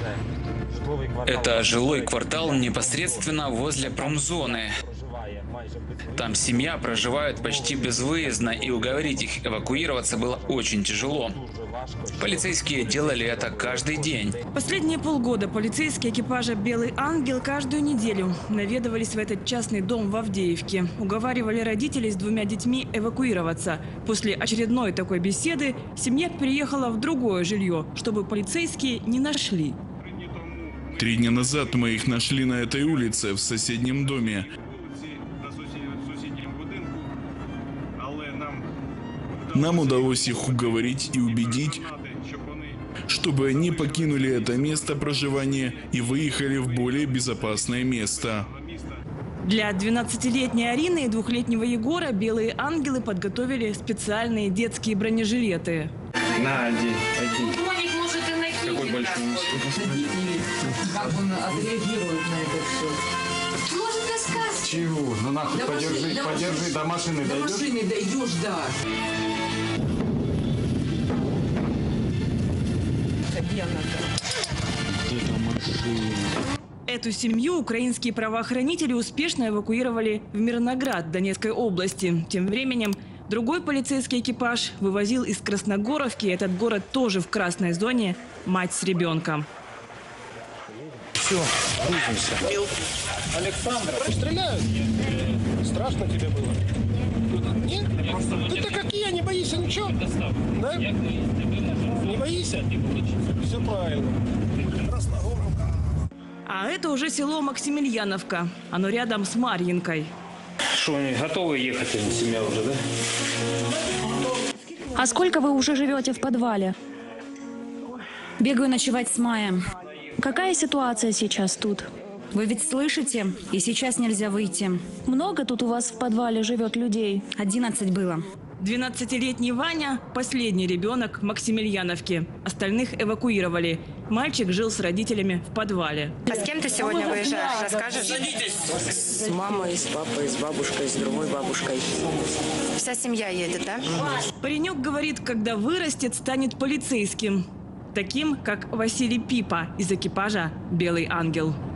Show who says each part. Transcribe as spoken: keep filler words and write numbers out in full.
Speaker 1: Это жилой квартал непосредственно возле промзоны. Там семья проживает почти безвыездно, и уговорить их эвакуироваться было очень тяжело. Полицейские делали это каждый день.
Speaker 2: Последние полгода полицейские экипажа «Белый ангел» каждую неделю наведывались в этот частный дом в Авдеевке. Уговаривали родителей с двумя детьми эвакуироваться. После очередной такой беседы семья переехала в другое жилье, чтобы полицейские не нашли.
Speaker 3: Три дня назад мы их нашли на этой улице, в соседнем доме. Нам удалось их уговорить и убедить, чтобы они покинули это место проживания и выехали в более безопасное место.
Speaker 2: Для двенадцатилетней Арины и двухлетнего Егора «Белые ангелы» подготовили специальные детские бронежилеты.
Speaker 4: На, одень, одень.
Speaker 5: Какой большой как он отреагирует на это все. Может, рассказ?
Speaker 4: Чего? Ну нахуй,
Speaker 5: до
Speaker 4: подержи,
Speaker 5: машины,
Speaker 4: подержи,
Speaker 5: машины,
Speaker 4: до машины
Speaker 5: до
Speaker 4: дойдешь?
Speaker 5: До машины дойдешь, да. Где она?
Speaker 4: машина.
Speaker 2: Эту семью украинские правоохранители успешно эвакуировали в Мирноград Донецкой области. Тем временем другой полицейский экипаж вывозил из Красногоровки, этот город тоже в красной зоне, мать с ребенком.
Speaker 6: Все, грузимся. Александра, стреляют? Страшно тебе было? Нет? Ты-то какие, не боишься ничего? Да? Не боишься? Все правильно.
Speaker 2: А это уже село Максимильяновка. Оно рядом с Марьинкой.
Speaker 7: Что, они готовы ехать, семья уже, да?
Speaker 8: А сколько вы уже живете в подвале?
Speaker 9: Бегаю ночевать с мая.
Speaker 8: Какая ситуация сейчас тут?
Speaker 9: Вы ведь слышите? И сейчас нельзя выйти.
Speaker 8: Много тут у вас в подвале живет людей?
Speaker 9: Одиннадцать было.
Speaker 2: двенадцатилетний Ваня – последний ребенок Максимильяновки. Остальных эвакуировали. Мальчик жил с родителями в подвале.
Speaker 10: А с кем ты сегодня выезжаешь? Расскажешь?
Speaker 11: С мамой, с папой, с бабушкой, с другой бабушкой.
Speaker 10: Вся семья едет, да?
Speaker 2: Паренек говорит, когда вырастет, станет полицейским. Таким, как Василий Пипа из экипажа «Белый ангел».